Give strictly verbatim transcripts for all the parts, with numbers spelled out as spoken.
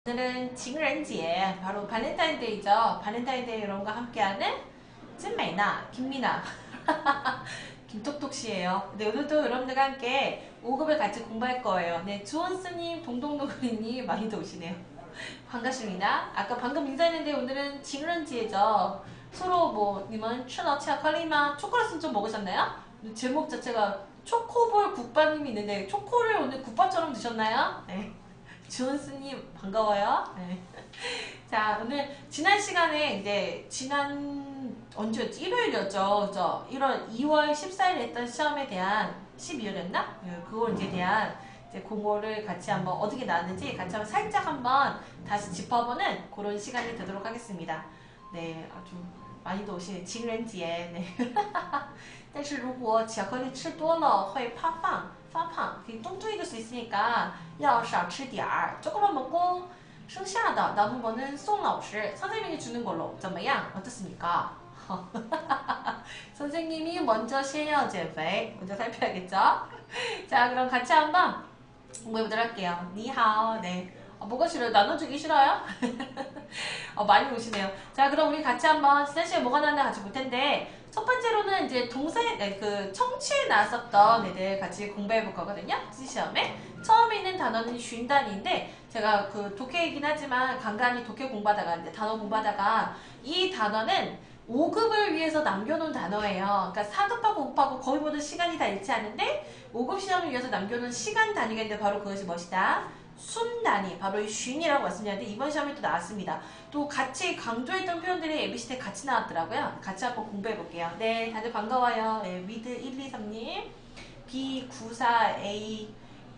오늘은 징人节 바로 발렌타인데이죠. 발렌타인데이 여러분과 함께하는 찐메이나 김미나 김톡톡씨예요. 네, 오늘도 여러분들과 함께 오 급을 같이 공부할 거예요. 네, 주원스님, 동동동그리님 많이도 오시네요. 반갑습니다. 아까 방금 인사했는데 오늘은 징人节죠. 서로 뭐 님은 츠너치아컬리마 초콜릿은 좀 먹으셨나요? 제목 자체가 초코볼 국밥님이 있는데 초코를 오늘 국밥처럼 드셨나요? 네. 주원스님 반가워요. 네. 자, 오늘 지난 시간에 이제 지난 언제였지? 일요일이었죠. 그죠? 일월 이월 십사일 했던 시험에 대한 십이월이었나? 그걸 이제 대한 이제 공고를 같이 한번 어떻게 나왔는지 같이 한번 살짝 한번 다시 짚어보는 그런 시간이 되도록 하겠습니다. 네, 아주 많이도 오시네. 징人节 네. 但是如果巧克力吃多了会发胖发胖 뚱뚱해질 수 있으니까 要少吃点儿 조금만 먹고 剩下的 남은 거는 送老师 선생님이 주는 걸로 怎么样 어떻습니까? 선생님이 먼저 先要减肥 먼저 살펴야겠죠? 자, 그럼 같이 한번 공부해보도록 할게요. 니하오. 네. 어, 뭐가 싫어요? 나눠주기 싫어요? 어, 많이 오시네요. 자, 그럼 우리 같이 한번 지난 시간에 뭐가 나왔나 같이 볼 텐데 첫 번째로는 이제 동사에 네, 그 청취에 나왔었던 애들 같이 공부해 볼 거거든요. 시험에 처음에 있는 단어는 쉰단인데 제가 그 독해이긴 하지만 간간히 독해 공부하다가 이제 단어 공부하다가 이 단어는 오 급을 위해서 남겨놓은 단어예요. 그러니까 사 급하고 오 급하고 거의 모두 시간이 다 일치하는데 오 급 시험을 위해서 남겨놓은 시간 단위가 있는데 바로 그것이 무엇이다? 순 단위, 바로 이 쉰이라고 말씀드렸는데 이번 시험에 또 나왔습니다. 또 같이 강조했던 표현들이 에이비씨 때 같이 나왔더라고요. 같이 한번 공부해 볼게요. 네, 다들 반가워요. 네, 위드 일이삼님, 비 구사에이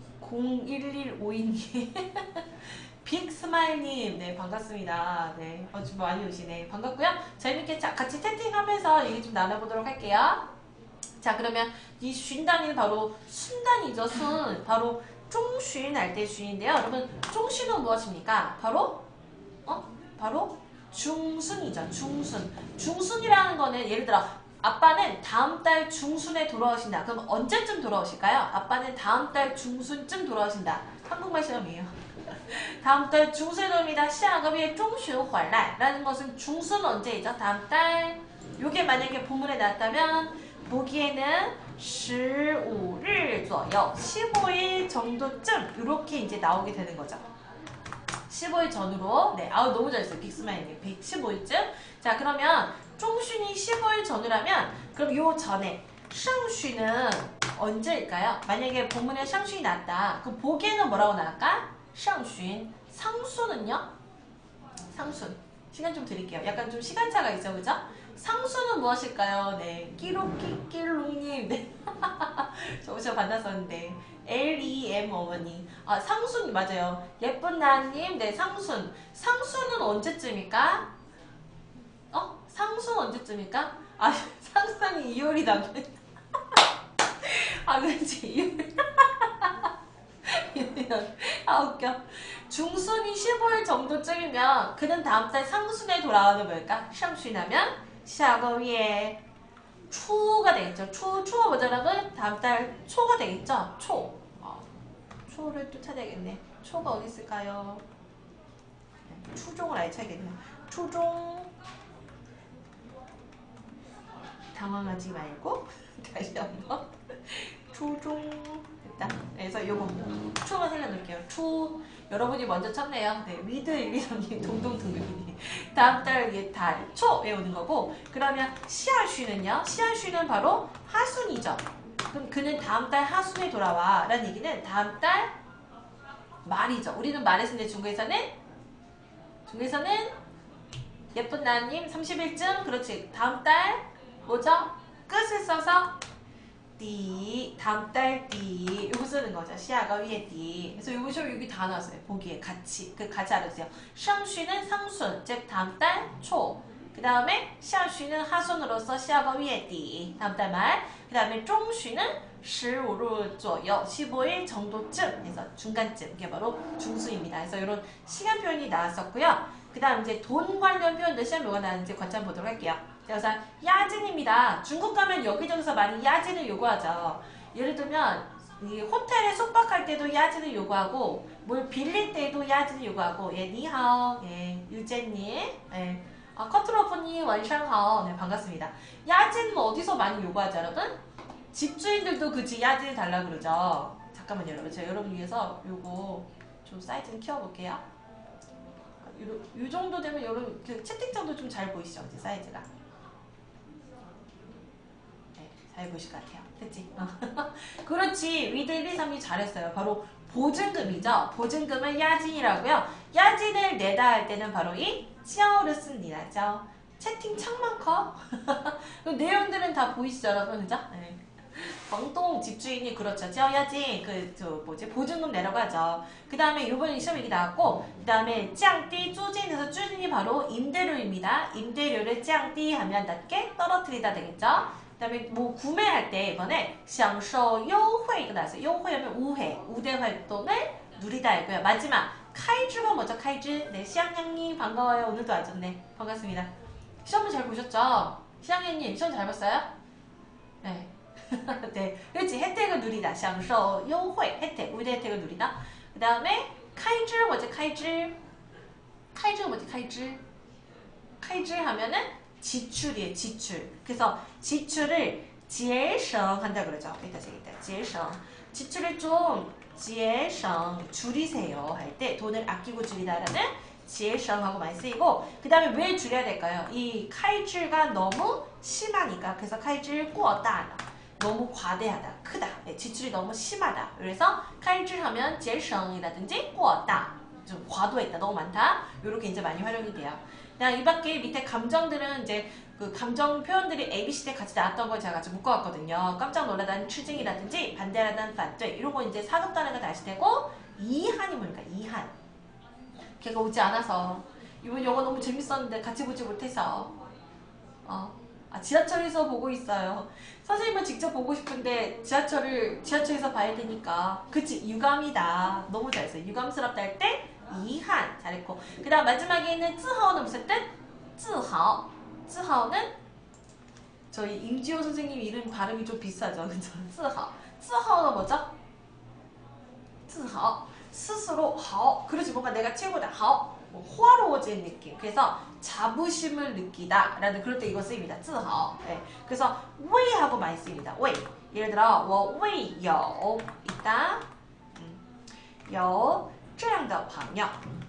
공일일오이님, 빅스마일님, 네, 반갑습니다. 네, 어, 좀 많이 오시네. 반갑고요. 재밌게 자, 같이 채팅하면서 얘기 좀 나눠보도록 할게요. 자, 그러면 이 쉰 단위는 바로 순단위죠, 순. 바로 중순 할 때 쉰인데요. 여러분, 중순은 무엇입니까? 바로 어? 바로 중순이죠. 중순. 중순이라는 거는 예를 들어 아빠는 다음 달 중순에 돌아오신다. 그럼 언제쯤 돌아오실까요? 아빠는 다음 달 중순쯤 돌아오신다. 한국말 시험이에요. 다음 달 중순에 돌아옵니다. 下个月中旬回来 라는 것은 중순 언제이죠? 다음 달. 요게 만약에 본문에 나왔다면 보기에는 십오 일左右 십오 일 정도쯤 이렇게 이제 나오게 되는 거죠. 십오 일 전으로. 네, 아우 너무 잘했어요. 빅스마일님. 백십오 일쯤. 자, 그러면 중순이 십오 일 전후라면 그럼 요 전에 상순은 언제일까요? 만약에 본문에 상순이 나왔다. 그럼 보기에는 뭐라고 나올까? 상순. 상순은요? 상순. 시간 좀 드릴게요. 약간 좀 시간차가 있죠, 그죠? 상수는 무엇일까요? 네, 끼로끼끼롱님. 네. 저 오셔 만났었는데. 엘이엠 어머니. 아, 상순, 맞아요. 예쁜 나님, 네, 상순. 상순은 언제쯤일까? 어? 상순 언제쯤일까? 아, 상순이 이월이다. 아, 그렇지. 이월. 아, 웃겨. 중순이 십오 일 정도쯤이면 그는 다음 달 상순에 돌아오는 뭘까? 상순하면 下个月 초가 되겠죠. 초, 초가 뭐죠, 여러분? 다음 달 초가 되겠죠? 초. 어, 초를 또 찾아야겠네. 초가 어디 있을까요? 추종을 아예 쳐야겠네요. 추종. 당황하지 말고 다시 한번. 추종. 됐다. 그래서 요거 초만 살려놓을게요. 초. 여러분이 먼저 쳤네요. 네, 위드 일이삼님, 동동동동님. 다음 달, 예, 달, 초 외우는 거고. 그러면 시아쉬는요? 시아쉬는 바로 하순이죠. 그럼 그는 다음 달 하순에 돌아와. 라는 얘기는 다음 달 말이죠. 우리는 말을 쓰는데 중국에서는 중국에서는 예쁜 나님 삼십 일쯤 그렇지. 다음 달 뭐죠? 끝을 써서 띠, 다음 달 띠, 요거 쓰는 거죠. 下个月띠. 그래서 요거 좀 여기 다 나왔어요. 보기에 같이, 그 같이 알아주세요. 상순은 상순, 즉 다음 달 초. 그 다음에 下旬은 하순으로서 下个月띠, 다음 달 말. 그 다음에 中旬은 십오 일左右, 십오 일 정도쯤, 해서 중간쯤, 이게 바로 중순입니다. 그래서 이런 시간 표현이 나왔었고요. 그 다음 이제 돈 관련 표현들 시험 뭐가 나왔는지 관찰 보도록 할게요. 자, 우선 야진입니다. 중국 가면 여기저기서 많이 야진을 요구하죠. 예를 들면 이 호텔에 숙박할 때도 야진을 요구하고 뭘 빌릴 때도 야진을 요구하고 예, 니하오, 예, 유제님, 예, 아, 커트로프님 원샹하오, 네, 반갑습니다. 야진은 어디서 많이 요구하죠, 여러분? 집주인들도 그치 야진을 달라 그러죠. 잠깐만요, 여러분. 제가 여러분 위해서 요거 좀 사이즈는 키워볼게요. 요, 요 정도 되면 여러분 그 채팅창도 좀 잘 보이시죠, 이제 사이즈가. 네, 잘 보이실 것 같아요. 그치? 그렇지. 위드 일, 이, 삼이 잘했어요. 바로 보증금이죠. 보증금은 야진이라고요. 야진을 내다 할 때는 바로 이 찌어를 씁니다. 채팅창만 커? 그 내용들은 다 보이시죠, 여러분? 그죠? 네. 광동 집주인이 그렇죠. 찌어야지 그 저 뭐지 보증금 내라고 하죠. 그 다음에 이번에 시험 얘기 나왔고 그 다음에 짱띠 쪼진에서 쪼진이 바로 임대료입니다. 임대료를 짱띠 하면 낮게 떨어뜨리다 되겠죠. 그 다음에 뭐 구매할 때 이번에 享受优惠가 나왔어요.优惠하면 우회, 우대 활동을 누리다이고요. 마지막 카이즈가 뭐죠? 카이즈. 네, 시향양님 반가워요. 오늘도 와줬네. 반갑습니다. 시험을 잘 보셨죠? 시향양님 시험 잘 봤어요? 네. 네, 그렇지. 혜택을 누리다. 享受优惠 혜택, 우대 혜택을 누리다. 그 다음에 카이즈 뭐지? 카이즈. 카이즈가 뭐지? 카이즈. 카이즈 하면은 지출이에요. 지출. 그래서 지출을节省 한다 그러죠. 이따 이따节省. 지출을 좀节省 줄이세요 할 때 돈을 아끼고 줄이다라는 节省하고 많이 쓰이고 그 다음에 왜 줄여야 될까요? 이 카이즈가 너무 심하니까. 그래서 카이즈 过大了 너무 과대하다, 크다, 네, 지출이 너무 심하다. 그래서 카이즈 하면 节省이라든지 过大 좀 과도했다, 너무 많다. 이렇게 이제 많이 활용이 돼요. 그냥 이 밖에 밑에 감정들은 이제 그 감정 표현들이 에이 비 씨 때 같이 나왔던 걸 제가 같이 묶어왔거든요. 깜짝 놀라다는 추징이라든지 반대하다는 반대 이런 거 이제 사급 단어가 다시 되고 이한이 뭡니까? 이한. 걔가 오지 않아서 이번 영화 너무 재밌었는데 같이 보지 못해서 어. 아, 지하철에서 보고 있어요. 선생님은 직접 보고 싶은데 지하철을 지하철에서 봐야 되니까. 그치, 유감이다. 너무 잘했어요. 유감스럽다 할 때 이한 잘했고. 그 다음 마지막에 있는 쯔하오는 무슨 뜻? 쯔하오. 쯔하오는 저희 임지호 선생님 이름 발음이 좀 비싸죠. 그죠? 쯔하오. 쯔하오는 뭐죠? 쯔하오. 스스로 하오. 그렇지, 뭔가 내가 최고다. 하오. 뭐 호화로워진 느낌. 그래서 자부심을 느끼다 라는 그럴 때 이거 쓰입니다. 自豪. 네. 그래서 为 하고 많이 쓰입니다. 为. 예를 들어 我为有 있다. 음. 有这样的朋友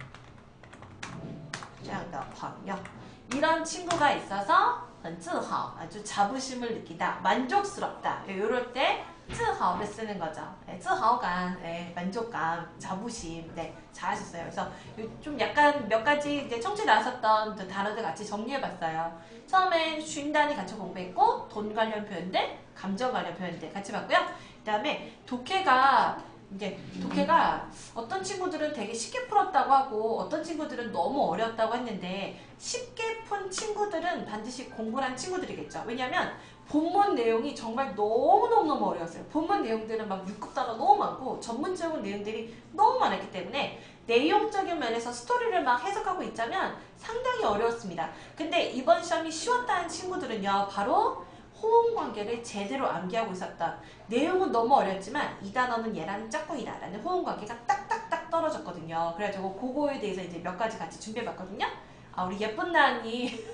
这样的朋友 이런 친구가 있어서 很自豪 아주 자부심을 느끼다. 만족스럽다. 이럴 때 自豪를 쓰는 거죠. 네, 自豪感, 네, 만족감, 자부심. 네, 잘하셨어요. 그래서 좀 약간 몇 가지 이제 청취 나왔었던 단어들 같이 정리해봤어요. 처음엔 쉰단이 같이 공부했고 돈 관련 표현들, 감정 관련 표현들 같이 봤고요. 그 다음에 독해가 이제 독해가 어떤 친구들은 되게 쉽게 풀었다고 하고 어떤 친구들은 너무 어려웠다고 했는데 쉽게 푼 친구들은 반드시 공부를 한 친구들이겠죠. 왜냐하면 본문 내용이 정말 너무너무너무 어려웠어요. 본문 내용들은 막 육 급 단어 너무 많고 전문적인 내용들이 너무 많았기 때문에 내용적인 면에서 스토리를 막 해석하고 있자면 상당히 어려웠습니다. 근데 이번 시험이 쉬웠다는 친구들은요. 바로 호응관계를 제대로 암기하고 있었다. 내용은 너무 어렵지만 이 단어는 얘랑 짝꿍이다 라는 호응관계가 딱딱딱 떨어졌거든요. 그래가지고 그거에 대해서 이제 몇 가지 같이 준비해봤거든요. 아, 우리 예쁜 나은이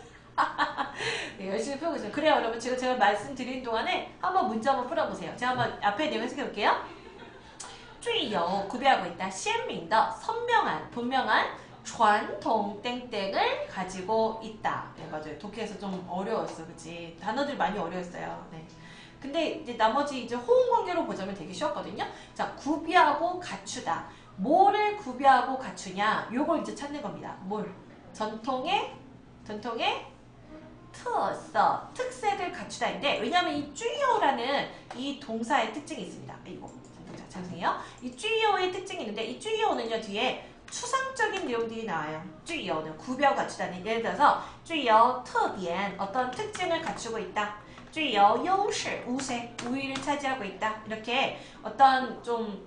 네, 열심히 풀고 있어요. 그래요, 여러분. 지금 제가 말씀드린 동안에 한번 문제 한번 풀어보세요. 제가 한번 앞에 내용 해석해볼게요. 具有 구비하고 있다. 鲜明的 선명한, 분명한 传统 땡땡을 가지고 있다. 네, 맞아요. 독해에서 좀 어려웠어, 그치? 단어들 많이 어려웠어요. 네. 근데 이제 나머지 이제 호응 관계로 보자면 되게 쉬웠거든요. 자, 구비하고 갖추다. 뭐를 구비하고 갖추냐? 요걸 이제 찾는 겁니다. 뭘? 전통의 전통의 特色, 특색을 갖추다인데 왜냐하면 이 具有라는 이 동사의 특징이 있습니다. 이거 장생이요. 이 具有의 특징이 있는데 이 具有는요 뒤에 추상적인 내용들이 나와요. 具有는 구비하고 갖추다는 예를 들어서 具有特点 어떤 특징을 갖추고 있다. 具有优势 우세 우위를 차지하고 있다. 이렇게 어떤 좀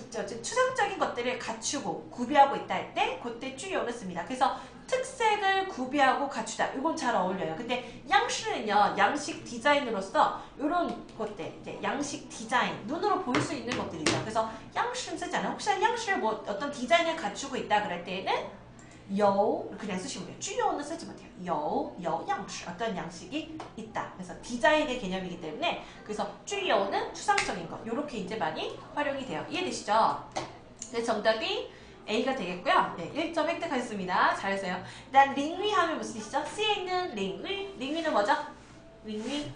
추상적인 것들을 갖추고 구비하고 있다 할 때 그때 具有를 씁니다. 그래서 특색을 구 구비하고 갖추다. 이건 잘 어울려요. 근데 양식은요, 양식 디자인으로서 이런 것들, 이제 양식 디자인, 눈으로 보일 수 있는 것들이죠. 그래서 양식 쓰잖아요. 혹시 양식 뭐 어떤 디자인을 갖추고 있다 그럴 때에는 有 그냥 쓰시면 돼요. 具有는 쓰지 못해요. 有, 有 양식, 어떤 양식이 있다. 그래서 디자인의 개념이기 때문에 그래서 具有는 추상적인 거. 이렇게 이제 많이 활용이 돼요. 이해되시죠? 네, 정답이 A가 되겠고요. 네, 일 점 획득하셨습니다. 잘했어요. 일단 링위 하면 무슨 뜻이죠? C에 있는 링위. 링위는 뭐죠? 링위.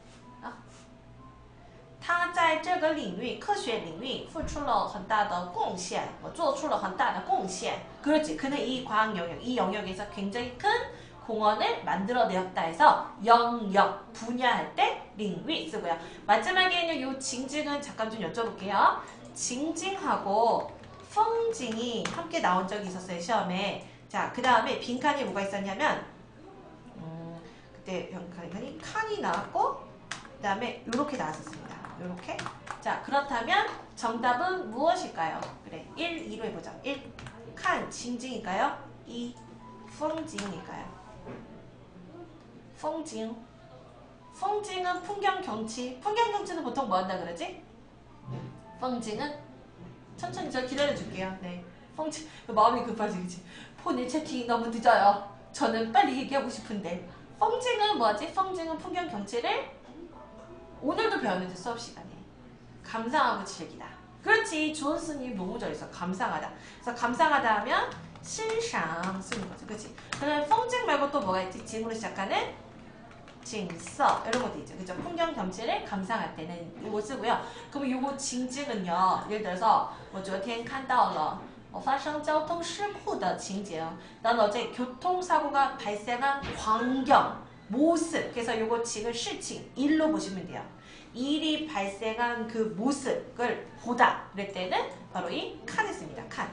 他在这个领域科学领域付出了很大的贡献我做出了很大的贡献 그렇지. 그는 이 과학 영역, 이 영역에서 굉장히 큰 공헌을 만들어내었다 해서 영역, 분야할 때 링위 쓰고요. 마지막에는 이 징징은 잠깐 좀 여쭤볼게요. 징징하고 펑징이 함께 나온 적이 있었어요. 시험에. 자, 그 다음에 빈칸이 뭐가 있었냐면 음, 그때 빈칸이 칸이 나왔고 그 다음에 이렇게 나왔었습니다. 이렇게. 자, 그렇다면 정답은 무엇일까요? 그래, 일, 이로 해보자. 일, 칸, 징징일까요? 이, 펑징일까요? 펑징. 펑징은 풍경 경치. 풍경 경치는 보통 뭐 한다 그러지? 펑징은 천천히 저 기다려줄게요. 네. 펑징. 마음이 급하지, 그치? 폰의 채팅이 너무 늦어요. 저는 빨리 얘기하고 싶은데. 펑징은 뭐지? 펑징은 풍경 경치를 오늘도 배웠는데 수업 시간에 감상하고 즐기다. 그렇지. 좋은 스님 너무 잘했어. 감상하다. 그래서 감상하다 하면欣赏 쓰는 거죠. 그렇지. 그러면 펑징 말고 또 뭐가 있지? 징으로 시작하는 징서 이런 것도 있죠. 그죠? 풍경 경치를 감상할 때는 이거 쓰고요. 그럼 이거 징징은요. 예를 들어서 我昨天看到了我发生交通事故的情节. 난 어제 교통사고가 발생한 광경 모습. 그래서 이거 지금 실칭 일로 보시면 돼요. 일이 발생한 그 모습을 보다. 그럴 때는 바로 이 칸을 씁니다. 칸.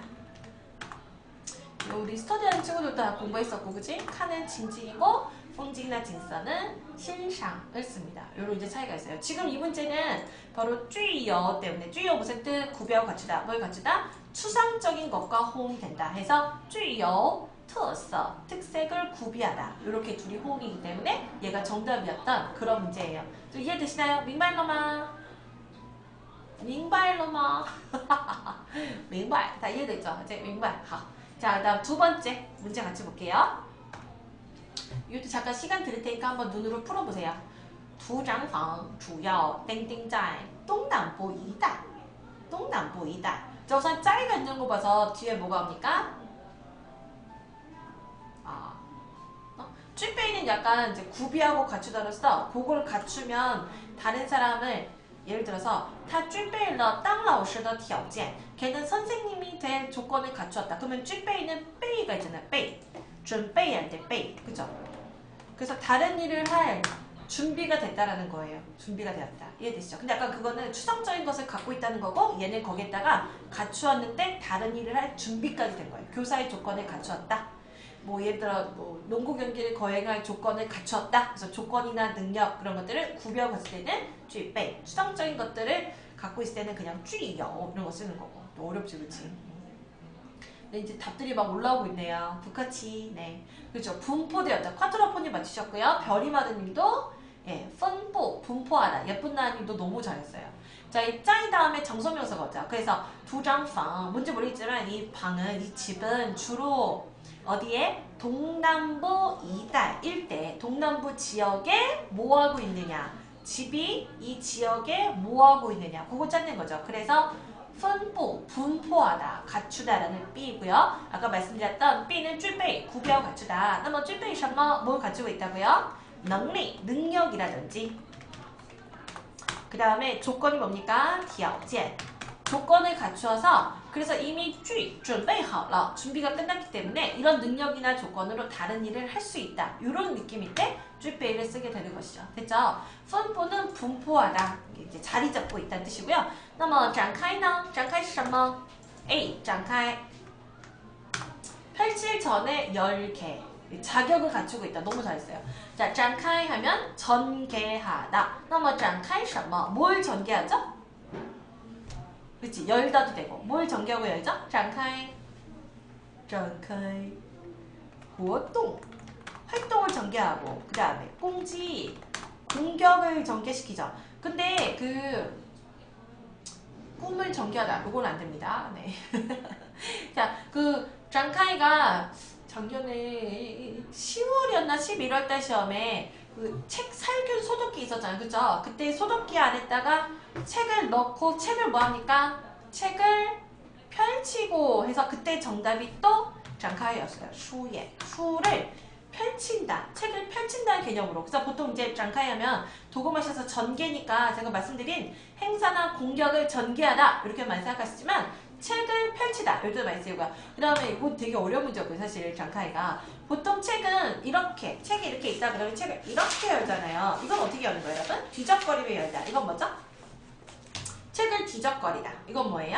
우리 스터디하는 친구들도 다 공부했었고, 그치? 칸은 징징이고, 펑징이나 징서는欣赏을 씁니다. 요런 이제 차이가 있어요. 지금 이 문제는 바로 具有 때문에 具有 무슨 뜻? 구비하고 갖추다. 뭘 갖추다? 추상적인 것과 호응이 된다. 해서 具有 특서, 특색을 구비하다. 이렇게 둘이 호응이기 때문에 얘가 정답이었던 그런 문제예요. 좀 이해되시나요? 明白了吗?明白了吗?明白. 다 이해됐죠? 이제 明白. 자, 그다음 두 번째 문제 같이 볼게요. 이것도 잠깐 시간 드릴 테니까 한번 눈으로 풀어보세요. 图长房主要定定在东南部一带. 东南部一带. 자, 우선 짜리가 있는 거 봐서 뒤에 뭐가 옵니까? 아, 어? 쥐빼이는 약간 이제 구비하고 갖추다로서 그걸 갖추면 다른 사람을 예를 들어서 他具备了当老师的条件 걔는 선생님이 될 조건을 갖추었다. 그러면 具备는 备가 있잖아요. 备 준비할 때 备 그죠? 그래서 다른 일을 할 준비가 됐다라는 거예요. 준비가 되었다. 이해되시죠? 근데 약간 그거는 추상적인 것을 갖고 있다는 거고 얘는 거기에다가 갖추었는데 다른 일을 할 준비까지 된 거예요. 교사의 조건을 갖추었다. 뭐 예를 들어 뭐 농구 경기를 거행할 조건을 갖추었다. 그래서 조건이나 능력 그런 것들을 구비하고 있을 때는 具备 추상적인 것들을 갖고 있을 때는 그냥 具有 이런 거 쓰는 거고. 또 어렵지, 그렇지? 네, 이제 답들이 막 올라오고 있네요. 부카치, 네, 그렇죠. 분포되었다. 쿼트로폰이 맞추셨고요. 별이마드님도 예, 분포, 분포하다. 예쁜 나님도 너무 잘했어요. 자, 이 짱이 다음에 정소명사가 오죠. 그래서 두장방 뭔지 모르겠지만 이 방은 이 집은 주로 어디에? 동남부 이달, 일대, 동남부 지역에 뭐하고 있느냐. 집이 이 지역에 뭐하고 있느냐. 그거 찾는 거죠. 그래서 분포, 분포하다, 갖추다라는 B이고요. 아까 말씀드렸던 B는 具备, 구비하고 갖추다. 那么具备什么? 뭘 갖추고 있다고요? 능력, 능력이라든지. 그 다음에 조건이 뭡니까? 条件. 조건을 갖추어서 그래서 이미 具, 准备好了, 준비가 끝났기 때문에 이런 능력이나 조건으로 다른 일을 할 수 있다. 이런 느낌일 때 具备를 쓰게 되는 것이죠. 됐죠? 분포는 분포하다. 이제 자리 잡고 있다는 뜻이고요. 那么展开呢? 展开是什么? A. 展开. 펼칠 전에 열개. 자격을 갖추고 있다. 너무 잘했어요. 자, 展开 하면 전개하다. 那么展开什么? 뭘 전개하죠? 그렇지. 열다도 되고. 뭘 전개하고 열죠? 展开. 展开. 活动. 활동을 전개하고 그 다음에 공지 공격을 전개시키죠. 근데 그 꿈을 전개하다 이건 안 됩니다. 네. 자, 그 장카이가 작년에 시월이었나 십일월 달 시험에 그 책 살균 소독기 있었잖아요. 그죠? 그때 소독기 안에다가 책을 넣고 책을 뭐 하니까 책을 펼치고 해서 그때 정답이 또 장카이였어요. 수예. 수를 펼친다. 책을 펼친다는 개념으로. 그래서 보통 이제 장카이 하면 도구마시아서 전개니까 제가 말씀드린 행사나 공격을 전개하다 이렇게 많이 생각하시지만 책을 펼치다 이것도 많이 쓰이고요. 그 다음에 이거 되게 어려운 문제였고요. 사실 장카이가 보통 책은 이렇게 책이 이렇게 있다 그러면 책을 이렇게 열잖아요. 이건 어떻게 여는 거예요 여러분? 뒤적거리며 열다. 이건 뭐죠? 책을 뒤적거리다. 이건 뭐예요?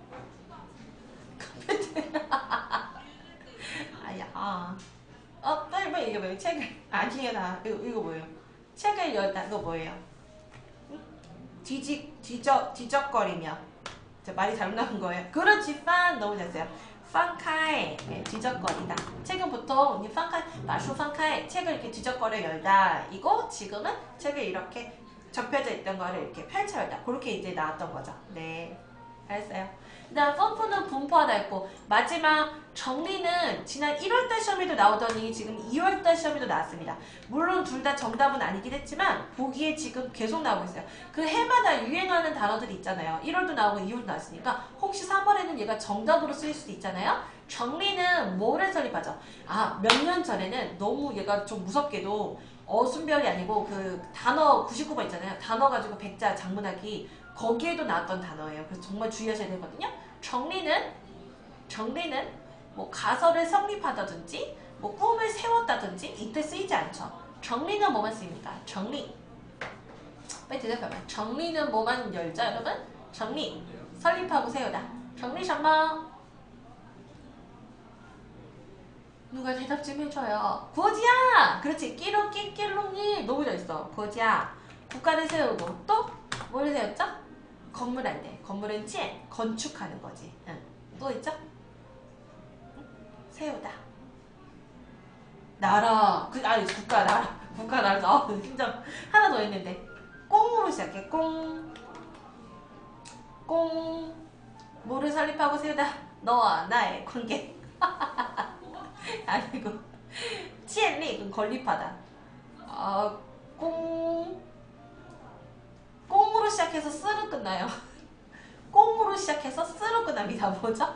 아야 어, 빨리 빨리 이게 뭐예요? 책을 아니에요 나 이거, 이거 뭐예요? 책을 열다 이거 뭐예요? 응? 뒤직 뒤적 뒤적거리며 자, 말이 잘못 나온 거예요. 그렇지 판 너무 잘했어요. 판카이 네, 뒤적거리다. 책은 보통 판카이 마슈 판카이 책을 이렇게 뒤적거려 열다. 이거 지금은 책을 이렇게 접혀져 있던 거를 이렇게 펼쳐 열다. 그렇게 이제 나왔던 거죠. 네, 잘했어요. 그 다음 펌프는 분포하다 했고 마지막 정리는 지난 일월 달 시험에도 나오더니 지금 이월 달 시험에도 나왔습니다. 물론 둘 다 정답은 아니긴 했지만 보기에 지금 계속 나오고 있어요. 그 해마다 유행하는 단어들이 있잖아요. 일월도 나오고 이월도 나왔으니까 혹시 삼월에는 얘가 정답으로 쓰일 수도 있잖아요. 정리는 뭐를 설립하죠? 아, 몇 년 전에는 너무 얘가 좀 무섭게도 어순별이 아니고 그 단어 구십구 번 있잖아요. 단어 가지고 백자 장문하기 거기에도 나왔던 단어예요. 그래서 정말 주의하셔야 되거든요. 정리는 정리는 뭐 가설을 성립하다든지 뭐 꿈을 세웠다든지 이때 쓰이지 않죠. 정리는 뭐만 쓰입니까? 정리. 빨리 대답해봐요. 정리는 뭐만 열죠, 여러분? 정리. 설립하고 세우다. 정리什么? 누가 대답 좀 해줘요. 고지야! 그렇지. 끼로 끼끼롱이 너무 잘했어. 고지야. 국가를 세우고 또 뭘 세웠죠? 건물 안 돼. 건물은 찐 건축하는 거지. 응. 또 있죠? 응? 세우다. 나라. 그 아니 국가 나라. 국가 나라. 아, 진짜 하나 더 했는데. 꽁으로 시작해. 꽁. 꽁. 뭐를 설립하고 세우다. 너와 나의 관계. 아니고. 치엔리. 그럼 건립하다. 아, 꽁. 꽁으로 시작해서 쓰로 끝나요. 꽁으로 시작해서 쓰로 끝납니다. 뭐죠?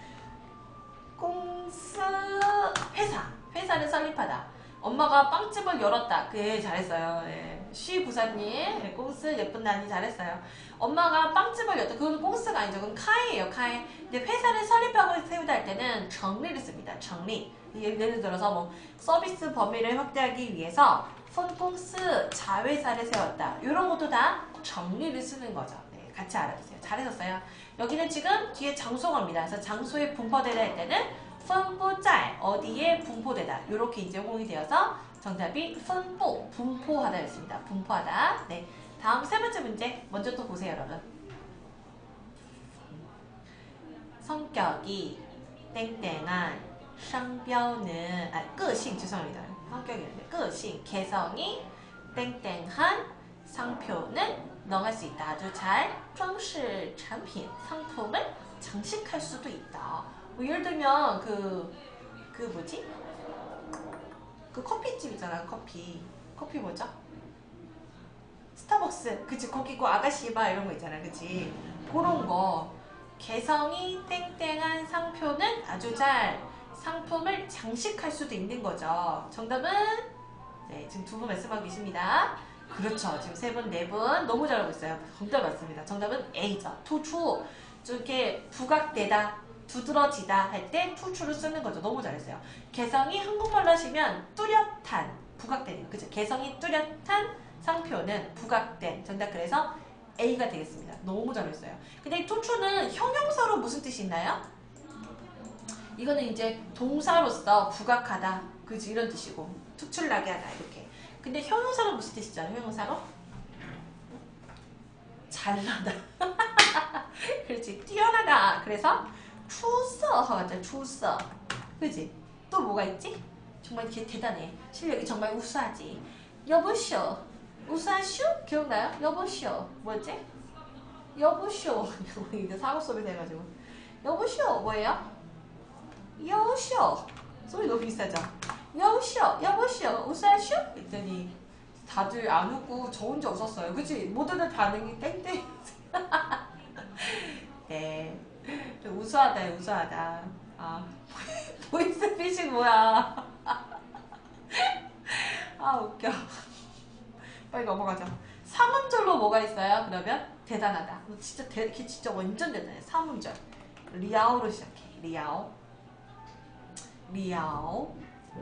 꽁스 회사. 회사를 설립하다. 엄마가 빵집을 열었다. 그 잘했어요. 예. 쉬 부사님. 예. 꽁스 예쁜 나니 잘했어요. 엄마가 빵집을 열었다. 그건 꽁스가 아니죠. 그건 카이예요. 카이. 근데 회사를 설립하고 세우다 할 때는 정리를 씁니다. 정리. 예를 들어서 뭐 서비스 범위를 확대하기 위해서 폰공스 자회사를 세웠다. 이런 것도 다 정리를 쓰는 거죠. 네, 같이 알아두세요. 잘하셨어요. 여기는 지금 뒤에 장소어입니다. 그래서 장소에 분포되다 할 때는 분포짤 어디에 분포되다. 이렇게 이제 홍이 되어서 정답이 분포 분포하다 였습니다. 분포하다. 네, 다음 세 번째 문제 먼저 또 보세요, 여러분. 성격이 땡땡한 상标는 아, 个性 죄송합니다. 성격이 아닌데 个性 개성이 땡땡한 상표는 넣어갈 수 있다. 아주 잘装饰 产品 상품을 장식할 수도 있다. 뭐 예를 들면 그, 그 뭐지? 그 커피집 있잖아. 커피. 커피 뭐죠? 스타벅스. 그치. 거기 그 아가씨바 이런 거 있잖아. 그치. 그런 거. 개성이 땡땡한 상표는 아주 잘 상품을 장식할 수도 있는 거죠. 정답은 네, 지금 두 분 말씀하고 계십니다. 그렇죠. 지금 세 분, 네 분 너무 잘하고 있어요. 정답 맞습니다. 정답은 A죠. 투추. 좀 이렇게 부각되다, 두드러지다 할 때 투추를 쓰는 거죠. 너무 잘했어요. 개성이 한국말로 하시면 뚜렷한, 부각되는 그죠? 개성이 뚜렷한 상표는 부각된. 정답 그래서 A가 되겠습니다. 너무 잘했어요. 근데 투추는 형용사로 무슨 뜻이 있나요? 이거는 이제 동사로서 부각하다, 그지 이런 뜻이고 특출나게 하다 이렇게. 근데 형용사로 무슨 뜻이잖아요? 형용사로 잘나다. 그렇지, 뛰어나다. 그래서 추서 하자. 추서, 그지? 또 뭐가 있지? 정말 이렇게 대단해. 실력이 정말 우수하지. 여보쇼. 우수한 쇼? 기억나요? 여보쇼. 뭐였지? 여보쇼. 이제 사고 소리 돼가지고. 여보쇼. 뭐예요? 여보쇼. 소리 너무 비싸죠? 여보쇼. 여보쇼. 우수한 쇼? 했더니 다들 안 웃고 저 혼자 웃었어요. 그치? 모두들 반응이 땡땡. 네. 좀 우수하다, 우수하다. 아. 보이스피싱 뭐야. 아, 웃겨. 빨리 넘어가자. 삼음절로 뭐가 있어요? 그러면 대단하다. 진짜 대, 걔 진짜 완전 대단해. 삼음절. 리아오로 시작해. 리아오. 리아오.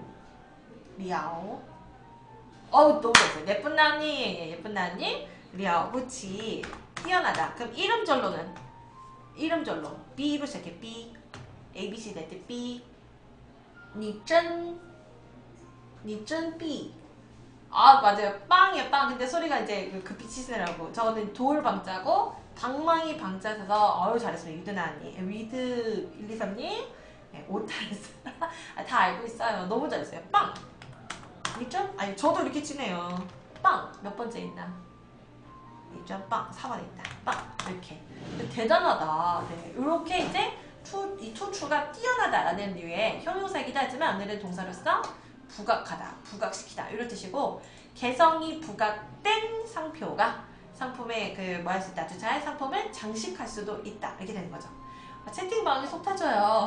리아오. 어우, 너무 잘했어요. 예쁜 나님. 예쁜 나님. 리아오. 그치. 뛰어나다. 그럼 이름절로는? 이름절로. B로 시작해. B. A, B, C 될 때 B. 你真你真 B. 아, 맞아요. 빵이야, 빵. 근데 소리가 이제 그 비치스라고. 저는 돌 방자고 방망이 방자 써서 어유 잘했어요. 위드나님. 위드 일이삼님. 네, 오타했어요. 아, 다 알고 있어요. 너무 잘했어요. 빵. 이점? 아니, 저도 이렇게 치네요. 빵. 몇 번째 있나? 이점 빵. 사 번에 있다. 빵. 이렇게. 대단하다. 네. 이렇게 이제 투, 이 투추가 뛰어나다라는 류의 형용사이기도 하지만 오늘은 동사로서 부각하다, 부각시키다 이런 뜻이고 개성이 부각된 상표가 상품의 그 뭐 할 수 있다, 아주 잘 상품을 장식할 수도 있다 이렇게 되는 거죠. 아, 채팅방이 속 터져요.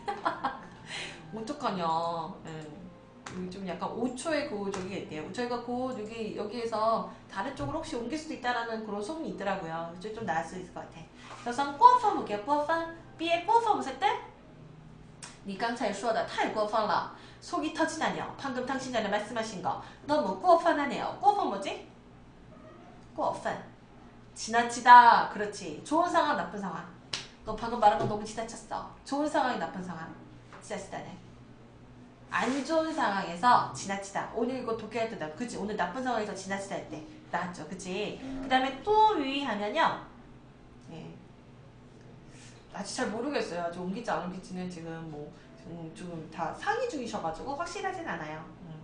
어떡하냐. 네. 좀 약간 오 초의 그 저기 있대요. 저희가 그 여기 여기에서 다른 쪽으로 혹시 옮길 수도 있다라는 그런 소문이 있더라고요. 좀, 좀 나을 수 있을 것 같아. 그래서 过分 볼게요. 过分 B의 过分 무슨 뜻? 你刚才说的太过分了. 속이 터지다뇨. 방금 당신 전에 말씀하신 거 너무 过分하네요. 过分 뭐지? 过分 지나치다. 그렇지. 좋은 상황, 나쁜 상황. 너 방금 말한 거 너무 지나쳤어. 좋은 상황이 나쁜 상황. 지나치다네. 안 좋은 상황에서 지나치다. 오늘 이거 독해할 때다. 그치? 오늘 나쁜 상황에서 지나치다 할 때 나왔죠. 그치? 그 다음에 또 유의하면요. 예. 아직 잘 모르겠어요. 아직 옮기지 안 옮기지는 지금 뭐 좀 다 상의 중이셔가지고 확실하진 않아요. 음.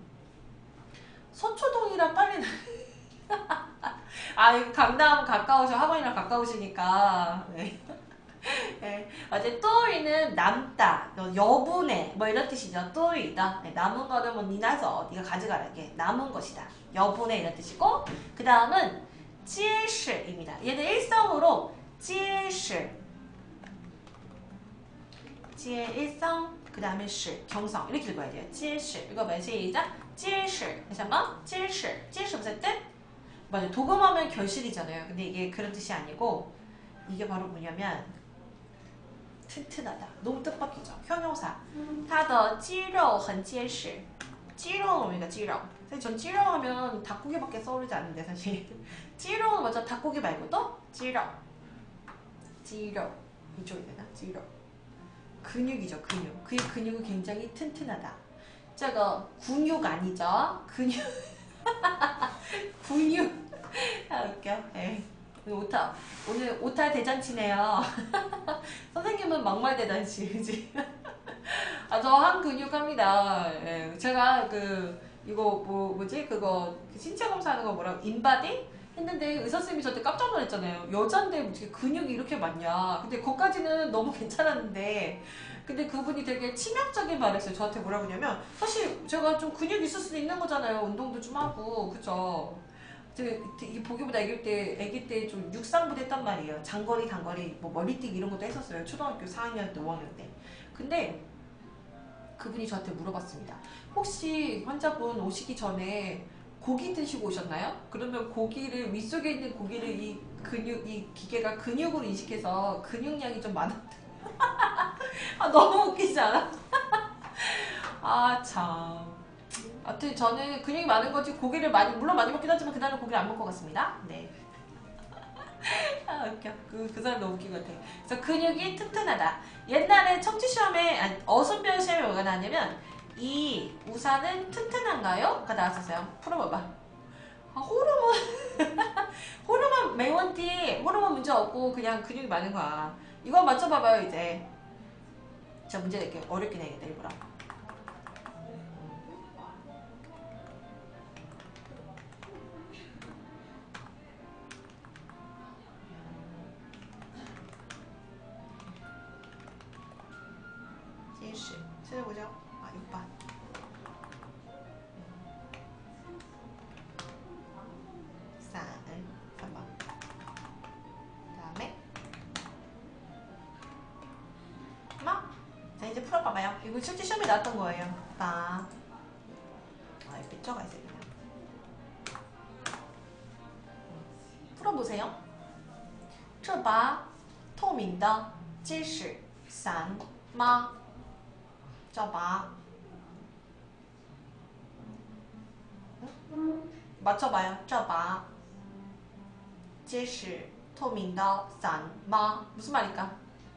서초동이라 빨리 아, 강남 가까우셔. 학원이랑 가까우시니까. 네. 네. 어제 또이는 남다, 여분의 뭐 이런 뜻이죠. 또이다. 네. 남은 거는 뭐 니나서 네가 가져가라. 이게 남은 것이다. 여분의 이런 뜻이고 그 다음은 揭示입니다. 얘는 일성으로 揭示 제 일성 그 다음에 示 경성 이렇게 읽어야 돼요. 揭示 이거 봐 시작. 揭示 다시 한번 揭示 揭示 무슨 뜻? 맞아요. 도금하면 결실이잖아요. 근데 이게 그런 뜻이 아니고 이게 바로 뭐냐면 튼튼하다. 너무 뜻밖이죠. 형용사. 它的肌肉很结实. 肌肉뭡니까? 肌肉. 사실 전 肌肉 하면 닭고기밖에 떠오르지 않는데 사실 肌肉 먼저 닭고기 말고 또 肌肉. 肌肉 이쪽이 되나? 肌肉 근육이죠. 근육. 그의 근육은 굉장히 튼튼하다. 저거 근육 아니죠? 근육. 근육. 아 웃겨. 에이. 오타. 오늘 오타 대잔치네요. 선생님은 막말 대잔치. 그지? 아, 저 한 근육 합니다. 예. 제가 그 이거 뭐 뭐지? 그거 신체 검사하는 거 뭐라고? 인바디? 했는데 의사 선생님이 저한테 깜짝 놀랐잖아요. 여잔데 어떻게 근육이 이렇게 많냐. 근데 거기까지는 너무 괜찮았는데 근데 그분이 되게 치명적인 말을 했어요. 저한테 뭐라고 하냐면 사실 제가 좀 근육이 있을 수도 있는 거잖아요. 운동도 좀 하고. 그죠? 이 보기보다 아기 때, 아기 때 좀 육상부도 했단 말이에요. 장거리, 단거리, 뭐 머리뛰기 이런 것도 했었어요. 초등학교 사 학년 때, 오 학년 때. 근데 그분이 저한테 물어봤습니다. 혹시 환자분 오시기 전에 고기 드시고 오셨나요? 그러면 고기를 윗속에 있는 고기를 이 근육 이 기계가 근육으로 인식해서 근육량이 좀 많았대. 아 너무 웃기지 않아? 아 참. 하여튼 저는 근육이 많은 거지 고기를 많이 물론 많이 먹긴 하지만 그날은 고기를 안 먹고 갔습니다. 네. 아 웃겨. 그, 그 사람 너무 웃긴 것 같아. 그래서 근육이 튼튼하다. 옛날에 청취시험에 아니, 어순별 시험에 뭐가 나왔냐면 이 우산은 튼튼한가요? 가 나왔었어요. 풀어봐봐. 아, 호르몬 호르몬 매원띠 호르몬 문제 없고 그냥 근육이 많은 거야. 이거 맞춰봐봐요 이제. 자 문제 낼게요. 어렵게 내겠다 일부러. 찾아보죠. 아, 육 번. 산, 삼 번. 그 다음에 마. 자, 이제 풀어봐봐요. 이거 실제 시험에 나왔던 거예요. 바. 아, 옆에 쪄가 있어요. 풀어보세요. 这把透明的结实伞吗？这把 맞춰봐요. 这把结实透明的伞吗? 무슨 말일까?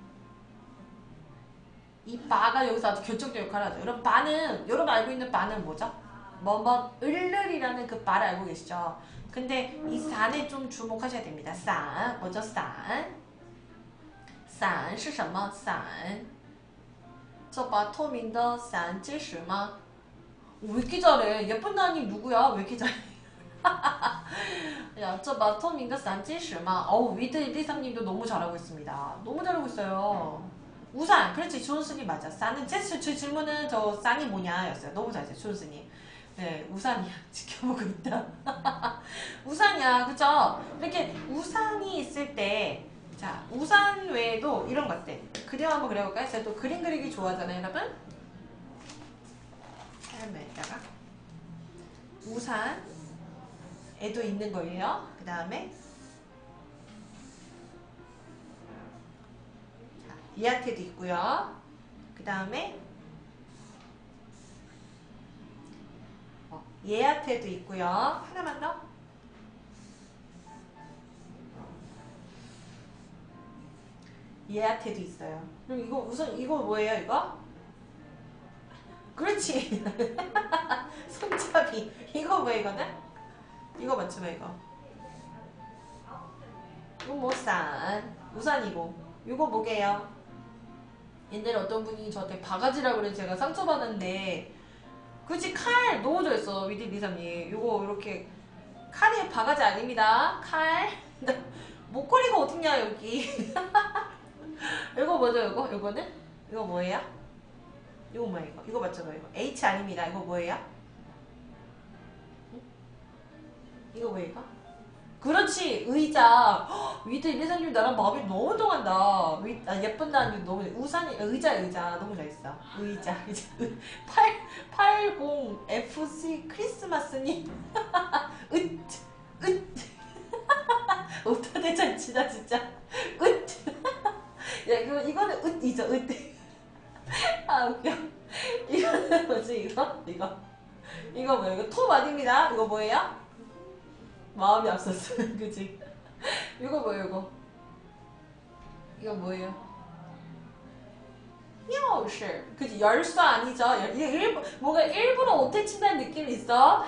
이 바가 여기서 아주 결정적 역할을 하죠. 여러분 바는 여러분 알고 있는 바는 뭐죠? 뭐뭐 을을이라는 그 바를 알고 계시죠? 근데 이 산에 좀 주목하셔야 됩니다. 산 뭐죠? 산 산是什么? 산 这把透明的伞结实吗? 왜 이렇게 잘해? 예쁜 나님 누구야? 왜 이렇게 잘해? 야, 这把透明的伞结实吗? 어우, 위드 일이삼님도 너무 잘하고 있습니다. 너무 잘하고 있어요. 우산, 그렇지, 조은수님 맞아. 싼은 제스 제 질문은 저 싼이 뭐냐였어요. 너무 잘했어요, 조은수님. 네, 우산이야. 지켜보고 있다. 우산이야, 그죠? 이렇게 우산이 있을 때, 자, 우산 외에도 이런 것들. 그림 한번 그려볼까요? 제가 또 그림 그리기 좋아하잖아요, 여러분? 삶에다가 우산에도 있는 거예요. 그 다음에 얘한테도 있고요. 그 다음에 어, 얘한테도 있고요. 하나만 더. 얘한테도 있어요. 그럼 이거 우선 이거 뭐예요? 이거? 그렇지. 손잡이. 이거 뭐야 이거는? 이거 맞춰봐 이거. 이거 뭐 伞. 우산이고. 이거 뭐게요? 옛날에 어떤 분이 저한테 바가지라고 그래 제가 상처받았는데 그치 칼 너무 좋아했어 위디 리삼님. 요거 이렇게 칼이 바가지 아닙니다. 칼. 목걸이가 어딨냐 여기. 이거 뭐죠 이거? 이거는? 이거 뭐예요? 이거 뭐야 이거? 이거 맞죠 이거? H 아닙니다. 이거 뭐예요? 응? 이거 뭐야 이거? 그렇지 의자. 위드 일이사님 나랑 마음이 너무 통한다. 위, 아, 예쁜다는 너무 우산이 의자 의자 너무 잘했어. 의자 의자 팔 팔십 에프씨 크리스마스님. 으 으 오타 대잔치다 진짜. 으 야 이거 이거는 으이죠 으. 아 웃겨. 이거는 뭐지 이거 이거 이거 뭐야 이거 톱 아닙니다. 이거 뭐예요? 마음이 앞섰어. 그치? 이거 뭐예요 이거? 이거 뭐예요?钥匙 그치? 열쇠 아니죠? 이게 일부, 뭔가 일부러 오태 친다는 느낌이 있어.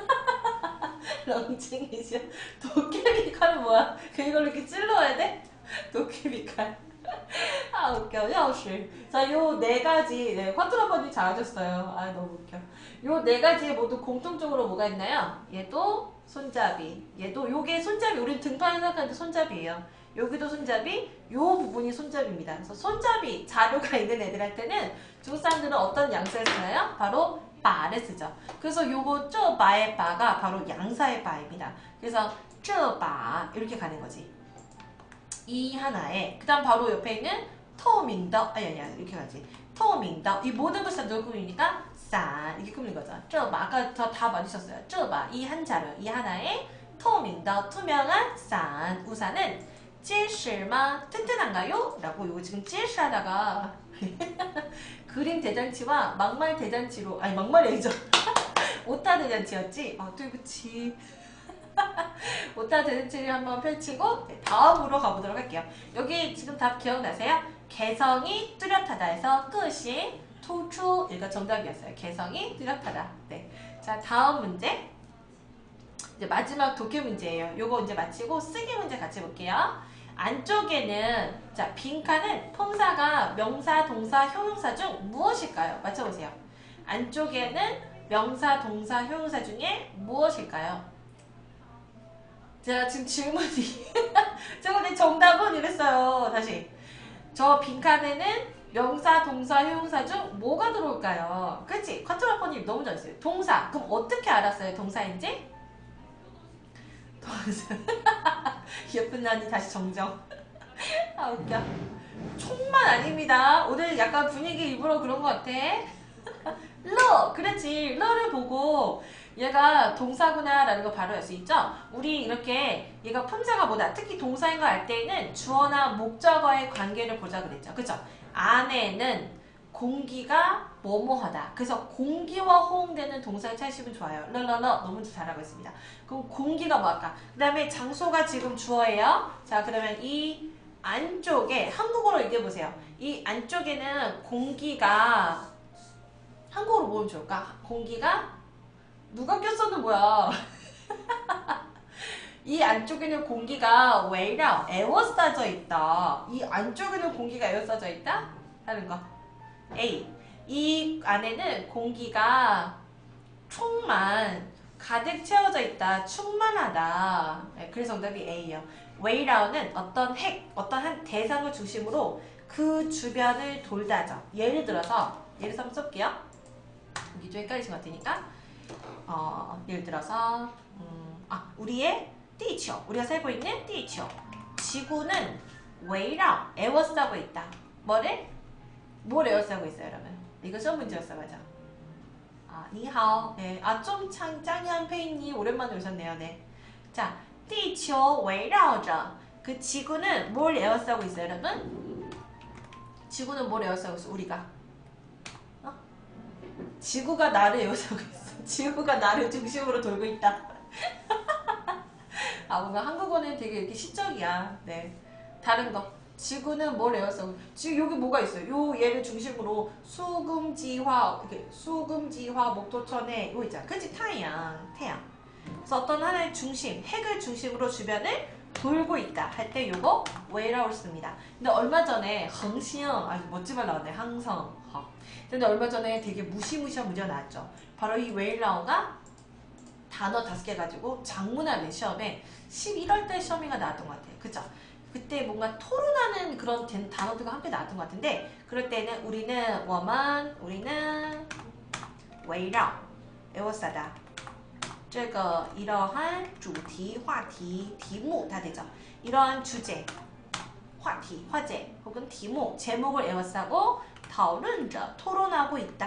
렁칭이죠. 도깨비 칼은 뭐야? 이걸 이렇게 찔러야 돼? 도깨비 칼. 아 웃겨. 钥匙 자, 요 네 가지 네, 쿼트로버님 잘하셨어요. 아 너무 웃겨. 요 네 가지에 모두 공통적으로 뭐가 있나요? 얘도 손잡이. 얘도 요게 손잡이. 우린 등판을 생각하는데 손잡이에요. 여기도 손잡이, 요 부분이 손잡이입니다. 그래서 손잡이 자료가 있는 애들한테는 중국 사람들은 어떤 양사를 쓰나요? 바로 바를 쓰죠. 그래서 요거 쩌바의 바가 바로 양사의 바입니다. 그래서 쩌바 이렇게 가는 거지. 이 하나에 그 다음 바로 옆에 있는 토민더 아니 아니야 이렇게 가지. 토민더 이 모든 것이 다 누구 꾸미니까 싼 이렇게 꾸미는 거죠. 쩌바 아까 저 다 맞으셨어요. 쩌바 이 한 자료 이 하나에 토민더 투명한 싼 우산은 结实吗? 튼튼한가요? 라고 이거 지금 结实하다가 그림 대잔치와 막말 대잔치로 아니 막말이 아니죠. 오타 대잔치였지? 아对不起. 오타 대잔치를 한번 펼치고 네, 다음으로 가보도록 할게요. 여기 지금 답 기억나세요? 개성이 뚜렷하다 해서 끝이 투추 얘가 정답이었어요. 개성이 뚜렷하다. 네. 자 다음 문제 이제 마지막 독해 문제예요. 요거 이제 마치고 쓰기 문제 같이 볼게요. 안쪽에는 자 빈칸은 품사가 명사, 동사, 형용사 중 무엇일까요? 맞춰보세요. 안쪽에는 명사, 동사, 형용사 중에 무엇일까요? 제가 지금 질문이 저번에 정답은 이랬어요. 다시 저 빈칸에는 명사, 동사, 형용사 중 뭐가 들어올까요? 그치? 커트라퍼님 너무 잘했어요. 동사. 그럼 어떻게 알았어요? 동사인지? 동사. 예쁜 난이 다시 정정. 아 웃겨. 총만 아닙니다. 오늘 약간 분위기 일부러 그런 것 같아. 러! 그렇지. 러를 보고 얘가 동사구나 라는 거 바로 알 수 있죠? 우리 이렇게 얘가 품사가 뭐다. 특히 동사인 거 알 때에는 주어나 목적어의 관계를 보자 그랬죠. 그쵸? 안에는 공기가 뭐뭐하다. 그래서 공기와 호응되는 동사를 찾으시면 좋아요. 러러러 너무 잘하고 있습니다. 그럼 공기가 뭐 할까? 그 다음에 장소가 지금 주어예요. 자 그러면 이 안쪽에 한국어로 얘기해보세요. 이 안쪽에는 공기가 한국어로 뭐면 좋을까? 공기가 누가 꼈어는 뭐야. 이 안쪽에는 공기가 외랑 에워싸져 있다. 이 안쪽에는 공기가 에워싸져 있다? 하는 거. A. 이 안에는 공기가 충만, 가득 채워져 있다. 충만하다. 네, 그래서 정답이 A예요. 웨이라운은 어떤 핵, 어떤 한 대상을 중심으로 그 주변을 돌다져. 예를 들어서, 예를 들어서 한번 써볼게요. 이게 좀 헷갈리신 것 같으니까. 어, 예를 들어서, 음, 아, 우리의 띠치오. 우리가 살고 있는 띠치오. 지구는 웨이라운, 에워싸고 있다. 뭐를? 뭘 에워싸고 있어요, 여러분? 이거 시험 문제였어, 맞아. 아, 니하오. 네. 아, 좀 짱, 짱이한 페이님 오랜만에 오셨네요, 네. 자, 地球围绕着 그 지구는 뭘 에워싸고 있어요, 여러분? 지구는 뭘 에워싸고 있어, 우리가? 어? 지구가 나를 에워싸고 있어. 지구가 나를 중심으로 돌고 있다. 아, 뭔가 한국어는 되게 이렇게 시적이야. 네. 다른 거. 지구는 뭘 에워싸고 지금 여기 뭐가 있어요? 요 얘를 중심으로 수금지화 이렇게 수금지화 목토천에 이거 있잖아. 그치? 태양. 태양. 그래서 어떤 하나의 중심, 핵을 중심으로 주변을 돌고 있다 할 때 요거 웨이라고 씁니다. 근데 얼마 전에恒星 아주 멋진 말 나왔네. 항성. 허. 근데 얼마 전에 되게 무시무시한 문제가 나왔죠. 바로 이 웨이라오가 단어 다섯 개 가지고 작문화의 시험에 십일월 달 시험인가 나왔던 것 같아요. 그쵸? 그때 뭔가 토론하는 그런 단어들과 함께 나왔던 것 같은데 그럴 때는 우리는 워만 우리는 웨이라오 에워싸다 这个 이러한 주题, 话题, 题目 다 되죠. 이러한 주제, 话题, 화제 혹은 题目, 제목을 에워싸고 讨论着 토론하고 있다.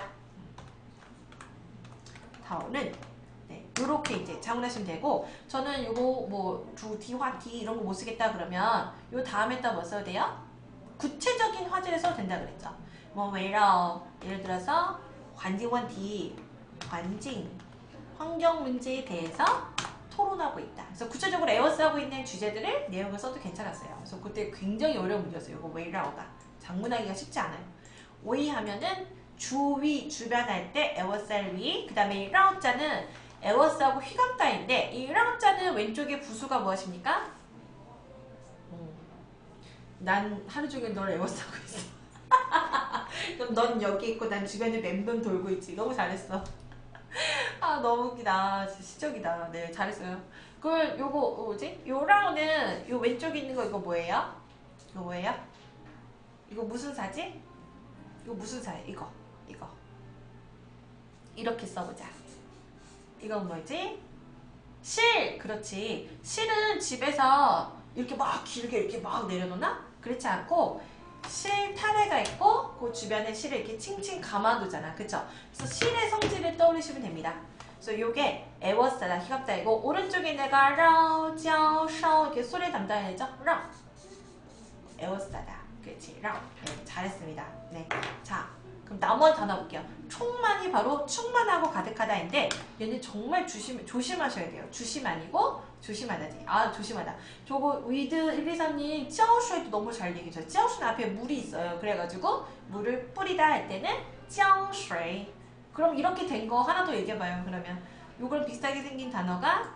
讨论 네, 요렇게 이제 자문하시면 되고 저는 요거 뭐 주티, 화티 이런 거 못 쓰겠다 그러면 요 다음에다 뭐 써야 돼요? 구체적인 화제를 써도 된다 그랬죠. 뭐 외러 예를 들어서 환경问题, 환경, 환경 문제에 대해서 토론하고 있다. 그래서 구체적으로 에워싸고 있는 주제들을 내용을 써도 괜찮았어요. 그래서 그때 굉장히 어려운 문제였어요. 이거 외러가 작문하기가 쉽지 않아요. 오이 하면은 주위, 주변 할 때 에워쌀 위, 그 다음에 라오자는 에워싸고 휘감다인데 이 라오자는 왼쪽에 부수가 무엇입니까? 음, 난 하루 종일 널 에워싸고 있어. 그럼 넌 여기 있고 난 주변에 맴돌 돌고 있지. 너무 잘했어. 아 너무 웃기다. 진짜 시적이다. 네 잘했어요. 그걸 요거 뭐지? 요 라오는 요 왼쪽에 있는 거 이거 뭐예요? 이거 뭐예요? 이거 무슨 사지? 이거 무슨 사예요? 이거 이거 이렇게 써보자. 이건 뭐지? 실! 그렇지. 실은 집에서 이렇게 막 길게 이렇게 막 내려놓나? 그렇지 않고 실 타래가 있고 그 주변에 실을 이렇게 칭칭 감아두잖아. 그쵸? 그래서 실의 성질을 떠올리시면 됩니다. 그래서 요게 에워싸다 희갑자이고 오른쪽에 내가 라오, 쩌, 샤오 이렇게 소리 담당해야죠. 라오 에워싸다. 그렇지. 라오 네, 잘했습니다. 네. 자 그럼 나머지 단어 볼게요. 충만이 바로 충만하고 가득하다인데 얘는 정말 조심, 조심하셔야 돼요. 주심 아니고 조심하다지. 아 조심하다. 저거 위드 일이사님 찌아오슈에도 너무 잘 얘기해줘요. 찌아오슈는 앞에 물이 있어요. 그래가지고 물을 뿌리다 할 때는 찌아오슈. 그럼 이렇게 된 거 하나 더 얘기해봐요. 그러면 요거랑 비슷하게 생긴 단어가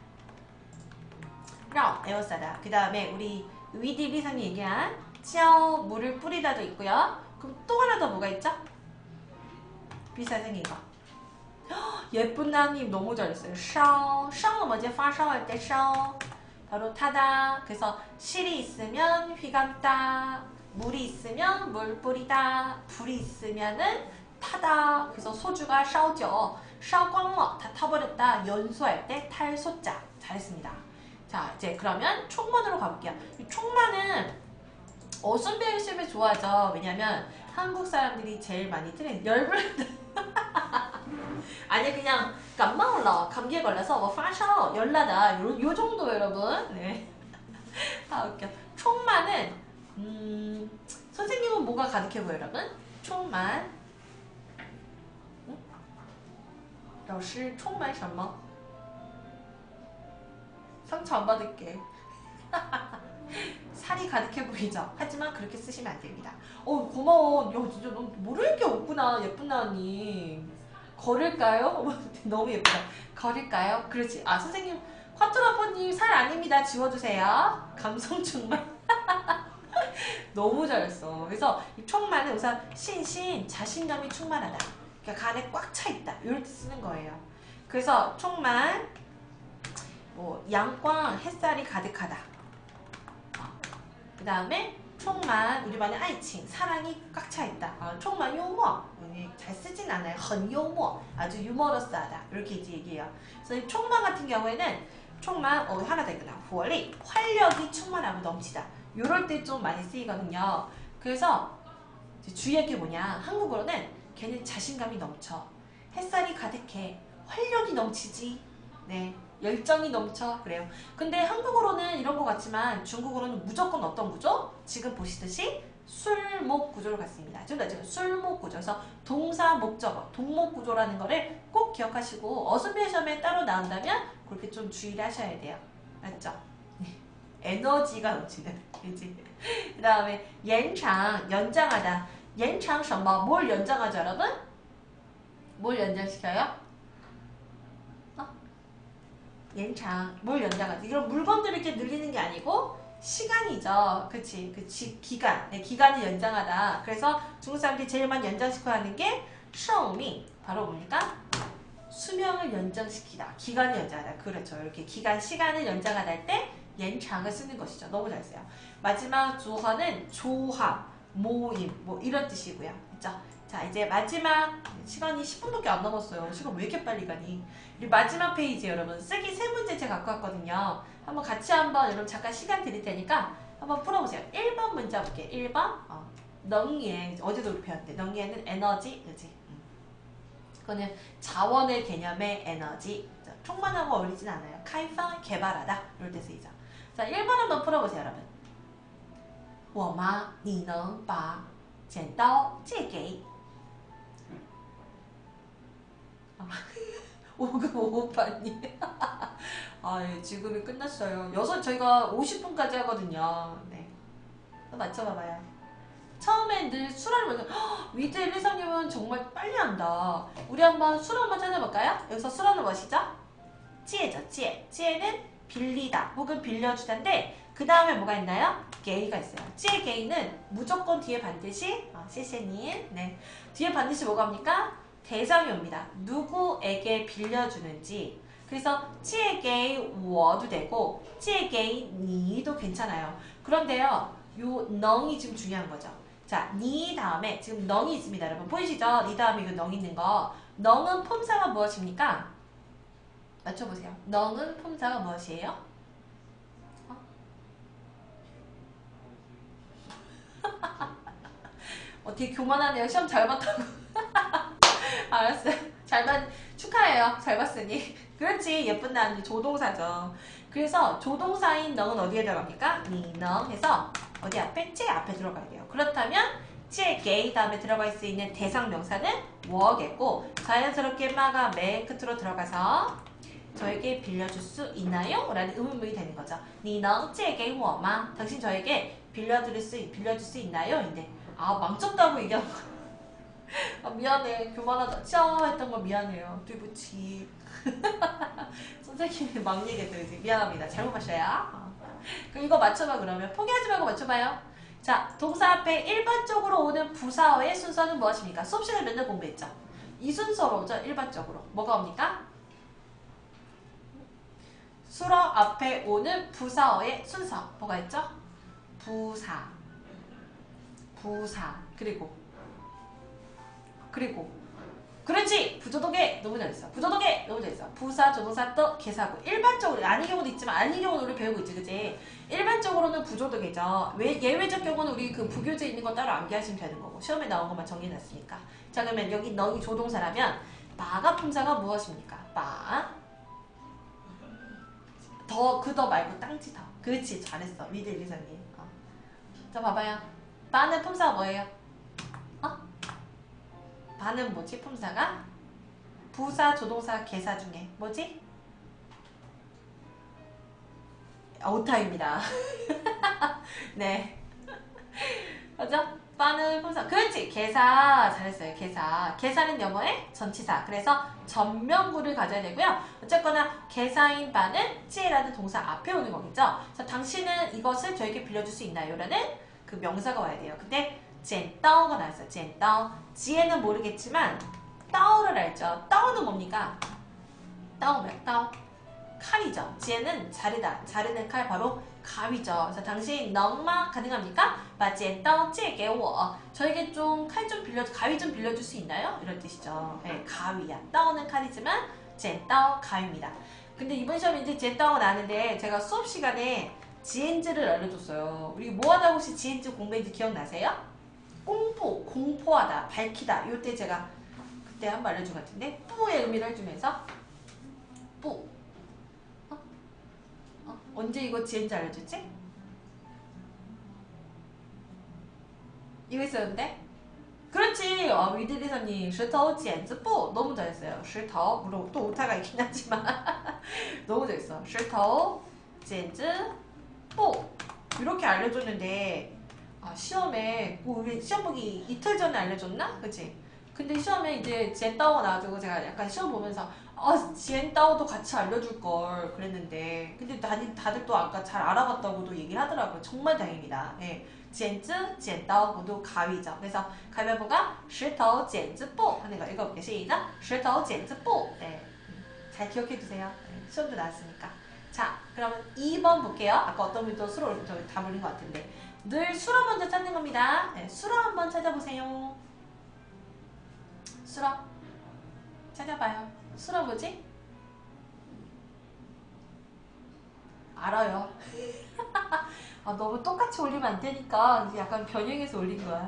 라오 에워싸다. 그 다음에 우리 위드 일이사님 얘기한 찌아오 물을 뿌리다도 있고요. 그럼 또 하나 더 뭐가 있죠? 비슷하게 생긴 거. 예쁜 나님 너무 잘했어요. 샤오, 샤오는 뭐지? 파샤오 할 때 샤오. 바로 타다. 그래서 실이 있으면 휘감다. 물이 있으면 물 뿌리다. 불이 있으면은 타다. 그래서 소주가烧酒, 烧光了, 다 타버렸다. 연소할 때 탈소자. 잘했습니다. 자, 이제 그러면 총만으로 가볼게요. 이 총만은 어순 배우기 시험에 좋아하죠. 왜냐면 한국 사람들이 제일 많이 틀린 열불 아니 그냥 감마올라 감기에 걸려서 뭐 파셔 열나다 요, 요 정도 여러분. 네. 아 웃겨. 총만은 음 선생님은 뭐가 가득해 보여 여러분? 총만. 응? 老师充满什么? 상처 안 받을게. 살이 가득해 보이죠? 하지만 그렇게 쓰시면 안 됩니다. 어 고마워. 야 진짜 너 모를 게 없구나. 예쁜 나님. 걸을까요? 너무 예쁘다. 걸을까요? 그렇지. 아 선생님 화투라퍼님 살 아닙니다. 지워주세요. 감성 충만. 너무 잘했어. 그래서 이 총만은 우선 신신 자신감이 충만하다. 그러니까 간에 꽉 차 있다. 이럴 때 쓰는 거예요. 그래서 총만 뭐 양광 햇살이 가득하다. 그 다음에 총만 우리만의 아이칭 사랑이 꽉 차 있다. 아, 총만 유머 잘 쓰진 않아요. 很幽默 아주 유머러스하다. 이렇게 이제 얘기해요. 그래서 이 총만 같은 경우에는 총만 어 하나 더 있구나. 活力 활력이 충만하고 넘치다. 요럴 때 좀 많이 쓰이거든요. 그래서 주의할 게 뭐냐. 한국어로는 걔는 자신감이 넘쳐. 햇살이 가득해. 활력이 넘치지. 네. 열정이 넘쳐. 그래요. 근데 한국어로는 이런 것 같지만 중국어로는 무조건 어떤 구조? 지금 보시듯이 술목 구조로 갔습니다. 지금 지금 술목 구조. 그래서 동사 목적어, 동목 구조라는 거를 꼭 기억하시고 어순배 시험에 따로 나온다면 그렇게 좀 주의를 하셔야 돼요. 맞죠? 에너지가 넘치는. 그지? 그 다음에 연장, 연장하다. 연장 什么? 뭘 연장하죠, 여러분? 뭘 연장시켜요? 연장, 뭘 연장하지? 이런 물건들을 이렇게 늘리는 게 아니고 시간이죠. 그치? 그 지, 기간, 네, 기간을 연장하다. 그래서 중국 사람들이 제일 많이 연장시켜야 하는 게寿命, 바로 뭡니까? 수명을 연장시키다. 기간을 연장하다. 그렇죠. 이렇게 기간, 시간을 연장하다 할 때 연장을 쓰는 것이죠. 너무 잘 써요. 마지막 조화는 조합, 모임, 뭐 이런 뜻이고요. 그렇죠? 자, 이제 마지막 시간이 십 분밖에 안 남았어요. 시간 왜 이렇게 빨리 가니? 우리 마지막 페이지 여러분 쓰기 세 문제 제가 갖고 왔거든요. 한번 같이 한번 여러분 잠깐 시간 드릴 테니까 한번 풀어보세요. 일 번 문제 볼게요. 일 번 어, 능예 어제도 우리 배웠는데 능예는 에너지 그지? 음. 그거는 자원의 개념의 에너지. 자, 총만하고 어울리진 않아요.开发 개발하다 이럴 때 쓰이죠. 자, 일 번 한번 풀어보세요 여러분. 我吗你能把剪刀借给 오금오오빠님. 아, 예, 지금이 끝났어요. 여섯 저희가 오십 분까지 하거든요. 네. 또 맞춰봐봐요. 처음엔 늘 수라를 먼저 위드 일리사님은 정말 빨리 한다. 우리 한번 수라 한번 찾아볼까요? 여기서 수라는 무엇이죠? 찌에죠. 찌에. 찌에는 빌리다 혹은 빌려주다인데 그 다음에 뭐가 있나요? 게이가 있어요. 찌에 게이는 무조건 뒤에 반드시 어, 시세님. 네. 뒤에 반드시 뭐가 옵니까? 대상이 옵니다. 누구에게 빌려주는지. 그래서 借给我도 되고 借给你도 괜찮아요. 그런데요. 요 넝이 지금 중요한 거죠. 자, 니 다음에 지금 넝이 있습니다. 여러분 보이시죠? 니 다음에 이거 넝 있는 거. 넝은 품사가 무엇입니까? 맞춰보세요. 넝은 품사가 무엇이에요? 어? 어, 되게 교만하네요. 시험 잘 봤다고. 알았어요. 잘 봤, 축하해요. 잘 봤으니. 그렇지. 예쁜 나은이 조동사죠. 그래서 조동사인 넝은 어디에 들어갑니까? 니넝 해서 어디 앞에? 제 앞에 들어가야 돼요. 그렇다면 제 게이 다음에 들어갈 수 있는 대상 명사는 워겠고 자연스럽게 마가 맨 끝으로 들어가서 저에게 빌려줄 수 있나요? 라는 의문문이 되는 거죠. 니能借给我吗? 당신 저에게 빌려줄 수, 빌려줄 수 있나요? 인데 아 망쳤다고 얘기하는 거. 아, 미안해. 교만하다. 짜 했던 거 미안해요. 뒤부치. 선생님이 막 얘기했더니 미안합니다. 잘못 봤어요. 어. 그럼 이거 맞춰봐 그러면. 포기하지 말고 맞춰봐요. 자, 동사 앞에 일반적으로 오는 부사어의 순서는 무엇입니까? 수업시간에 맨날 공부했죠. 이 순서로 오죠. 일반적으로. 뭐가 옵니까? 수어 앞에 오는 부사어의 순서. 뭐가 있죠? 부사. 부사. 그리고 그리고 그렇지! 부조동계! 너무 잘했어. 부조동계! 너무 잘했어. 부사, 조동사, 또 개사구. 일반적으로 아닌 경우도 있지만 아닌 경우는 우리 배우고 있지, 그치? 일반적으로는 부조동계죠. 왜, 예외적 경우는 우리 그 부교재 있는 거 따로 암기하시면 되는 거고. 시험에 나온 것만 정리해놨으니까. 자, 그러면 여기 너희 조동사라면 마가 품사가 무엇입니까? 마. 더, 그 더 말고 땅지 더. 그렇지, 잘했어. 위드 일기사님. 어. 자, 봐봐요. 마는 품사가 뭐예요? 어? 바는 뭐지? 품사가? 부사, 조동사, 개사 중에 뭐지? 오타입니다. 네. 맞죠? 바는 품사. 그렇지! 개사. 잘했어요. 개사. 개사는 영어의 전치사. 그래서 전명구를 가져야 되고요. 어쨌거나 개사인 바는 찌라는 동사 앞에 오는 거겠죠? 자, 당신은 이것을 저에게 빌려줄 수 있나요? 라는 그 명사가 와야 돼요. 근데 剪刀가 나왔어요. 剪刀. 지혜는 모르겠지만刀를 알죠.刀는 뭡니까? 刀 뭐야? 刀. 칼이죠. 지혜는 자르다. 자르는 칼 바로 가위죠. 그래서 당신 너마 가능합니까? 把剪刀借给我. 저에게 좀 칼 좀 빌려 가위 좀 빌려줄 수 있나요? 이런 뜻이죠. 네, 가위야. 刀는 칼이지만 剪刀 가위입니다. 근데 이번 시험에 이제 剪刀가 나왔는데 제가 수업 시간에 지엔즈를 알려줬어요. 우리 뭐하다 혹시 지엔즈 공부했는지 기억나세요? 공포, 공포하다, 밝히다. 이때 제가 그때 한번 알려준 것 같은데 뿌의 의미를 해주면서 뿌. 어? 어? 언제 이거 지엔지 알려줬지? 이거 있었는데? 그렇지! 어, 위드리서님, 石头剪子布 너무 잘했어요. 石头 물론 또 오타가 있긴 하지만 너무 잘했어. 石头剪子布 이렇게 알려줬는데 아, 시험에 뭐 우리 시험 보기 이틀 전에 알려줬나? 그치? 근데 시험에 이제 지엔따오가 나와가지고 제가 약간 시험 보면서 아 지엔따오도 같이 알려줄 걸 그랬는데 근데 다들, 다들 또 아까 잘 알아봤다고도 얘기를 하더라고요. 정말 다행입니다. 예. 剪子, 剪刀 모두 가위죠. 그래서 가위바위보가 石头剪子布 하는 거 읽어볼게요. 시작! 石头剪子布 네. 잘 기억해주세요. 네. 시험도 나왔으니까. 자, 그러면 이 번 볼게요. 아까 어떤 분이 또 수로 저기 다 몰린 것 같은데 늘 수로 먼저 찾는 겁니다. 네, 수로 한번 찾아보세요. 수로 찾아봐요. 수로 뭐지? 알아요. 아, 너무 똑같이 올리면 안 되니까 약간 변형해서 올린 거야.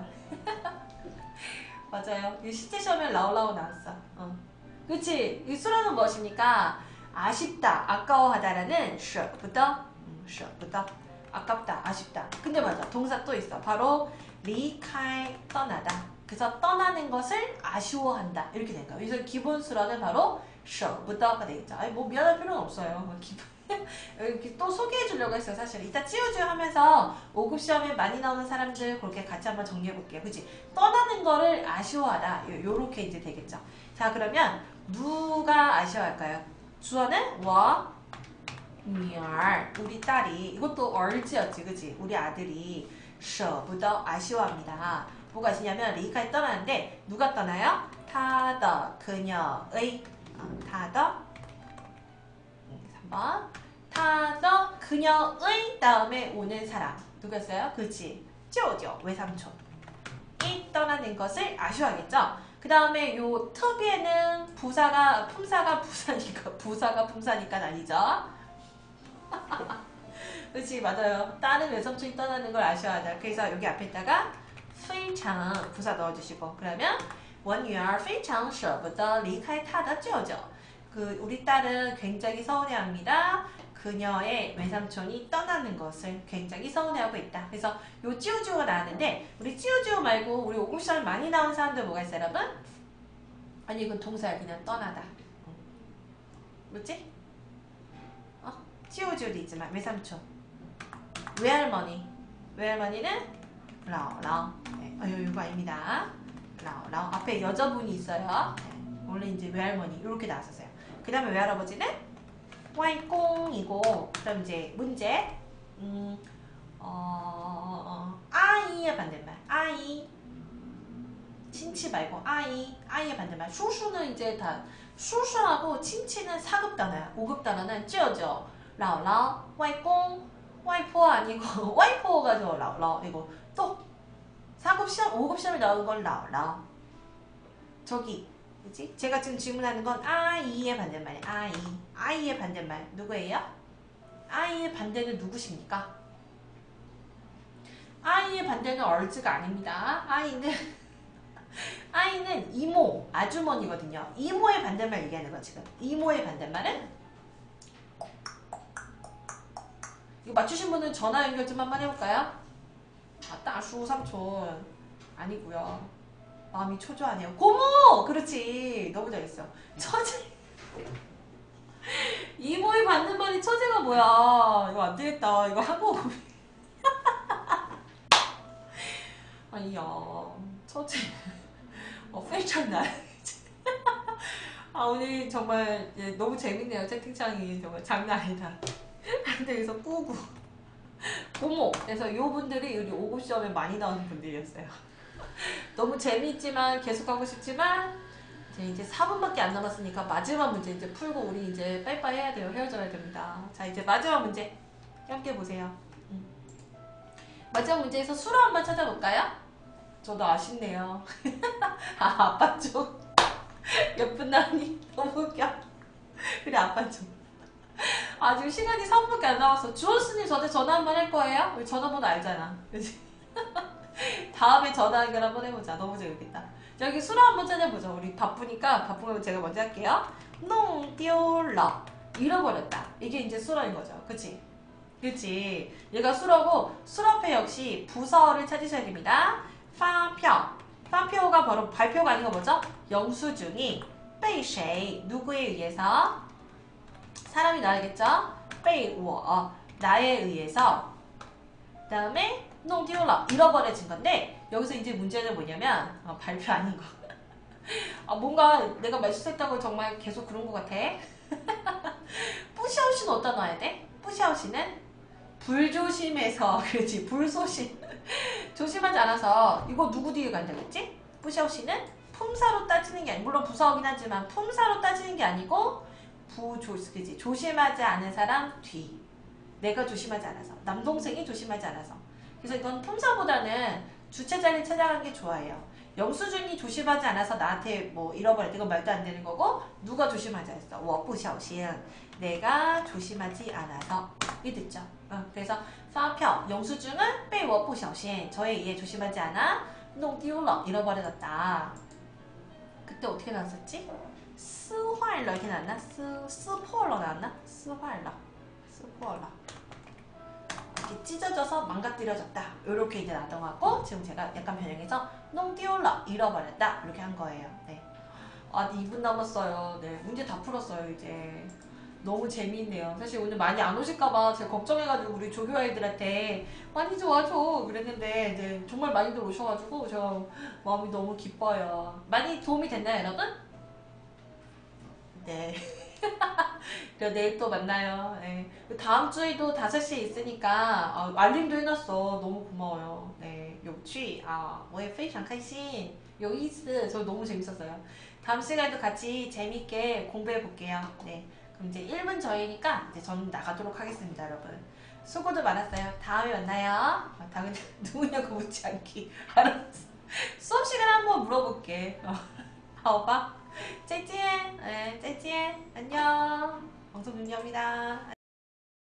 맞아요. 이 실제 시험에 라오라오 나왔어. 어. 그치? 이 수로는 무엇입니까? 아쉽다, 아까워하다라는 舍不得, 음, 舍不得. 아깝다, 아쉽다. 근데 맞아. 동사 또 있어. 바로 리카이 떠나다. 그래서 떠나는 것을 아쉬워한다. 이렇게 된 거야. 그래서 기본 수로는 바로 舍不得가 되겠죠. 아니, 뭐 미안할 필요는 없어요. 뭐 기본. 이렇게 또 소개해 주려고 했어요. 사실 이따 찌우찌우 하면서 오 급 시험에 많이 나오는 사람들 그렇게 같이 한번 정리해 볼게요. 그치? 떠나는 거를 아쉬워하다. 요, 요렇게 이제 되겠죠. 자, 그러면 누가 아쉬워할까요? 주어는 我女儿 우리 딸이 이것도 얼지였지, 그치? 우리 아들이 舍不得 아쉬워합니다. 뭐가 아시냐면 리카에 떠나는데 누가 떠나요? 他的 그녀의 어, 他的삼 번 他的 그녀의 다음에 오는 사람 누구였어요? 그치? 舅舅 외삼촌 이 떠나는 것을 아쉬워하겠죠? 그 다음에 요 특에는 부사가 품사가 부사니까 부사가 품사니까 아니죠? 그치 맞아요. 딸은 외삼촌이 떠나는 걸 아쉬워하다. 그래서 여기 앞에다가 非常 부사 넣어주시고 그러면 我女儿非常舍不得离开她的舅舅. 그 우리 딸은 굉장히 서운해합니다. 그녀의 외삼촌이 떠나는 것을 굉장히 서운해하고 있다. 그래서 요 찌우찌우가 나왔는데 우리 찌우찌우 말고 우리 오 급 시험에 많이 나온 사람들 뭐가 있어요 여러분? 아니 이건 동사야. 그냥 떠나다. 뭐지? 어? 찌우찌우도 있지만 외삼촌 외할머니 외할머니는 라오라오 네. 어, 이거 아닙니다. 라오라오 앞에 여자분이 있어요. 네. 원래 이제 외할머니 이렇게 나왔었어요. 그 다음에 외할아버지는 와이공이고 그럼 이제 문제 음, 어, 어, 아이의 반대말 아이 친치 말고 아이 아이의 반대말 슈슈는 이제 다 슈슈하고 친치는 사 급 단어야. 오 급 단어는 찌어져 라오라오 와이공 와이포 아니고 와이포가 저 라오라오 이거 또 사 급 시험, 오 급 시험에 나온 걸 나와라. 저기, 그치? 제가 지금 질문하는 건 아이의 반대말이에요. 아이. 아이의 반대말. 누구예요? 아이의 반대는 누구십니까? 아이의 반대는 얼즈가 아닙니다. 아이는, 아이는 이모, 아주머니거든요. 이모의 반대말 얘기하는 거 지금. 이모의 반대말은? 이거 맞추신 분은 전화 연결 좀 한번 해볼까요? 아, 따수 삼촌. 아니고요. 마음이 초조하네요. 고모! 그렇지. 너무 잘했어. 처제. 이모의 반대말이 처제가 뭐야. 이거 안 되겠다. 이거 한국. 아니야. 처제. 어, 페이천날. 아, 오늘 정말 예, 너무 재밌네요. 채팅창이 정말 장난 아니다. 근데 여기서 꾸고. 고모. 그래서 요 분들이 우리 오 급 시험에 많이 나오는 분들이었어요. 너무 재미있지만 계속 하고 싶지만 이제 사 분밖에 안 남았으니까 마지막 문제 이제 풀고 우리 이제 빠이빠이 해야 돼요. 헤어져야 됩니다. 자, 이제 마지막 문제 함께 보세요. 음. 마지막 문제에서 수로 한번 찾아볼까요? 저도 아쉽네요. 아, 아빠 쪽. 몇 분 나니? 너무 웃겨. 그래, 아빠 쪽. 아, 지금 시간이 삼 분밖에 안 남았어. 주호스님 저한테 전화 한번 할 거예요? 우리 전화번호 알잖아. 그치? 다음에 전화 연결 한번 해보자. 너무 재밌겠다. 여기 수로 한번 찾아보자. 우리 바쁘니까 바쁘면 제가 먼저 할게요. 농丢了 잃어버렸다. 이게 이제 수로인 거죠. 그치? 그치? 얘가 수로고 수로 앞에 역시 부서를 찾으셔야 됩니다. 파표. 파표가 바로 발표가 아닌 거 뭐죠? 영수증이 被谁 누구에 의해서 사람이 나야겠죠? 被我 나에 의해서 그 다음에 농丢了 잃어버려진 건데 여기서 이제 문제는 뭐냐면 어, 발표 아닌 거. 아, 뭔가 내가 말실수했다고 정말 계속 그런 것 같아. 뿌샤오시는 어디다 놔야 돼? 뿌샤오시는 불조심해서 그렇지 불소심 조심하지 않아서 이거 누구 뒤에 간다겠지? 뿌샤오시는 품사로 따지는 게 아니 물론 부사어긴 하지만 품사로 따지는 게 아니고 부조 그지 조심하지 않은 사람 뒤 내가 조심하지 않아서 남동생이 조심하지 않아서 그래서 이건 품사보다는 주체자를 찾아가는 게 좋아요. 영수증이 조심하지 않아서 나한테 뭐 잃어버릴 때 이건 말도 안 되는 거고 누가 조심하지 않았어? 我不小心 내가 조심하지 않아서 이게 됐죠. 어, 그래서 发票 영수증은 被我不小心 저에 의해 조심하지 않아 弄丢了 잃어버렸다. 그때 어떻게 나왔었지? 撕坏了 이렇게 나왔나? 撕撕破了 나왔나? 撕坏了撕破了이렇게 찢어져서 망가뜨려졌다. 이렇게 이제 나왔던 것 같고 지금 제가 약간 변형해서 농丢了 잃어버렸다 이렇게 한 거예요. 네. 아, 이 분 남았어요. 네, 문제 다 풀었어요. 이제 너무 재미있네요. 사실 오늘 많이 안 오실까봐 제가 걱정해가지고 우리 조교 아이들한테 많이 좀 와줘 그랬는데 이제 정말 많이들 오셔가지고 제가 마음이 너무 기뻐요. 많이 도움이 됐나요, 여러분? 네. 그럼 내일 또 만나요. 네. 다음 주에도 다섯 시에 있으니까 아, 알림도 해놨어. 너무 고마워요. 네, 有趣 아, 我也非常开心有意思저 너무 재밌었어요. 다음 시간에도 같이 재밌게 공부해 볼게요. 네, 그럼 이제 일 분 전이니까 이제 저는 나가도록 하겠습니다, 여러분. 수고도 많았어요. 다음에 만나요. 아, 다음에 누구냐고 묻지 않기. 알았어. 수업 시간에 한번 물어볼게. 어. 好吧再见，哎，再见，안녕。방송 준비합니다.